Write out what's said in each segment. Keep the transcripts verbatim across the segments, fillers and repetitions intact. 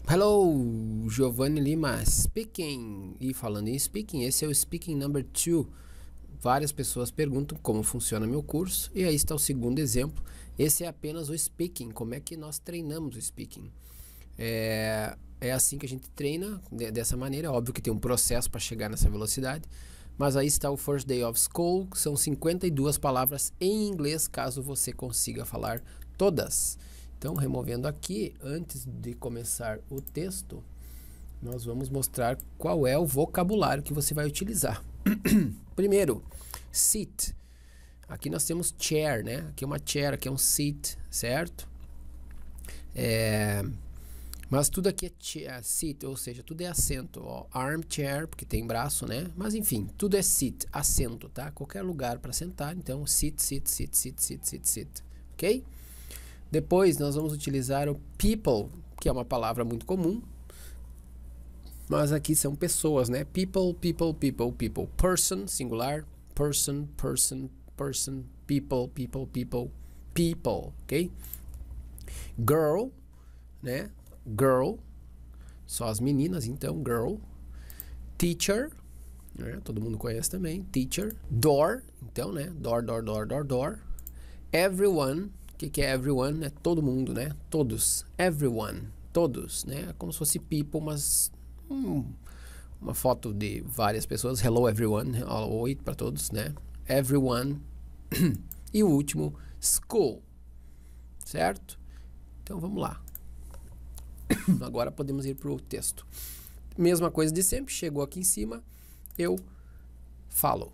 Hello, Giovanni Lima speaking. E falando em speaking, esse é o speaking number two. Várias pessoas perguntam como funciona meu curso e aí está o segundo exemplo. Esse é apenas o speaking, como é que nós treinamos o speaking. É, é assim que a gente treina, dessa maneira. É óbvio que tem um processo para chegar nessa velocidade, mas aí está o First Day of School, que são cinquenta e duas palavras em inglês, caso você consiga falar todas. Então, removendo aqui, antes de começar o texto, nós vamos mostrar qual é o vocabulário que você vai utilizar. Primeiro, sit. Aqui nós temos chair, né? Aqui é uma chair, aqui é um sit, certo? É, mas tudo aqui é chair, sit, ou seja, tudo é assento. Ó, armchair, porque tem braço, né? Mas enfim, tudo é sit, assento, tá? Qualquer lugar para sentar, então sit, sit, sit, sit, sit, sit, sit, ok? Depois nós vamos utilizar o people, que é uma palavra muito comum, mas aqui são pessoas, né? People, people, people, people. Person, singular. Person, person, person. People, people, people. People, ok? Girl, né? Girl. Só as meninas, então, girl. Teacher, né? Todo mundo conhece também. Teacher. Door, então, né? Door, door, door, door, door. Everyone. O que, que é everyone? É todo mundo, né? Todos. Everyone. Todos, né? É como se fosse people, mas hum, uma foto de várias pessoas. Hello everyone. Oi para todos, né? Everyone. E o último, school. Certo? Então vamos lá. Agora podemos ir para o texto. Mesma coisa de sempre. Chegou aqui em cima, eu falo.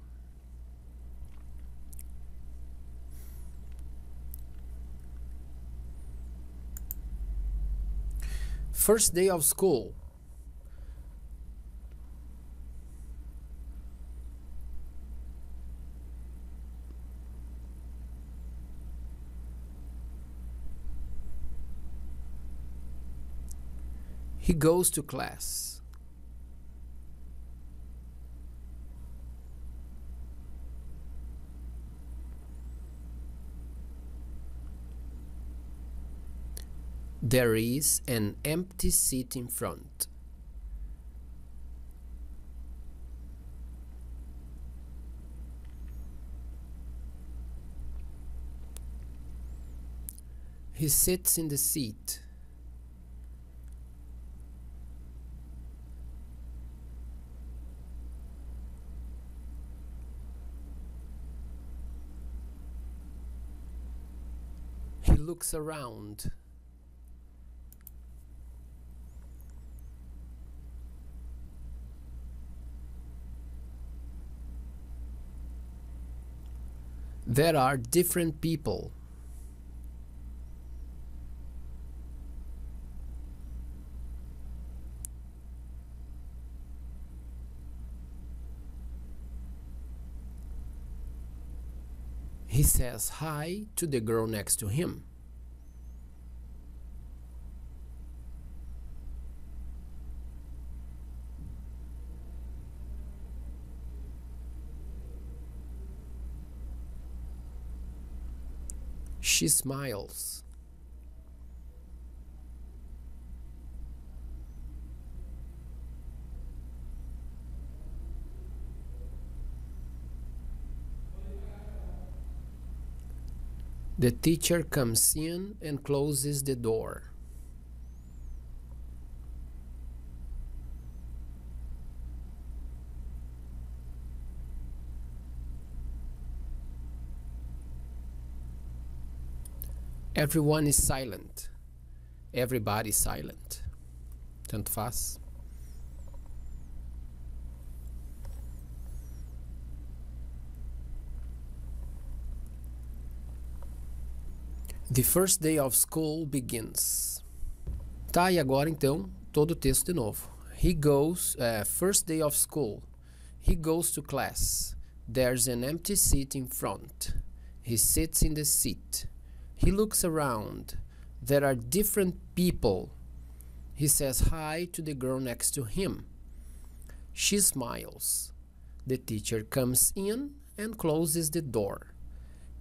First day of school. He goes to class. There is an empty seat in front. He sits in the seat. He looks around. There are different people. He says hi to the girl next to him. She smiles. The teacher comes in and closes the door. Everyone is silent. Everybody is silent. Tanto faz. The first day of school begins. Tá, e agora então, todo o texto de novo. He goes, uh, first day of school. He goes to class. There's an empty seat in front. He sits in the seat. He looks around. There are different people. He says hi to the girl next to him. She smiles. The teacher comes in and closes the door.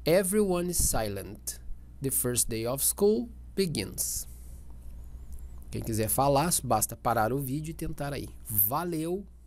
Everyone is silent. The first day of school begins. Quem quiser falar, basta parar o vídeo e tentar aí. Valeu!